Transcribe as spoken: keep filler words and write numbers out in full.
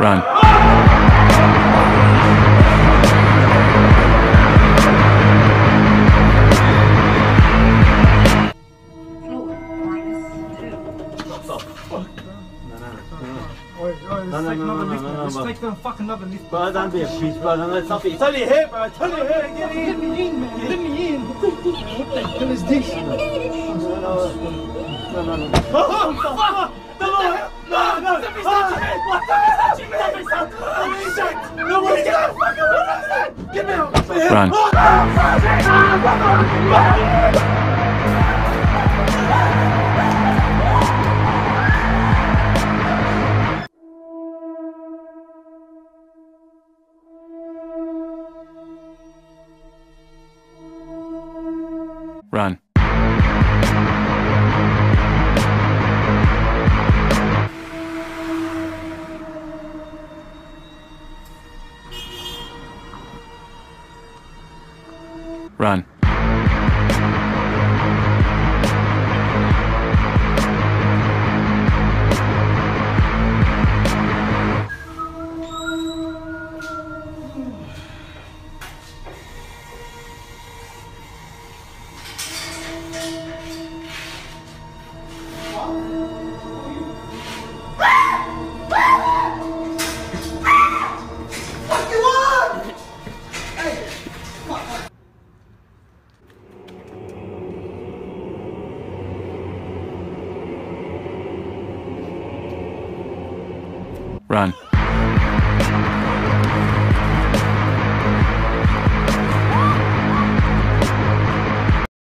Run. Let's take another lift, man. Let's take them fucking another lift. Bro, don't be a bitch, bro. Don't let something. It's only here, bro. It's only here. Get in. Let me in, man. Let me in. What the hell is this? No, no, no. No, fuck! No, no, no, no! Somebody's touching me! What? Somebody's touching me! Somebody's touching me! Shit! Nobody's gonna fucking run! Get me out! Run. Run. Run. Run.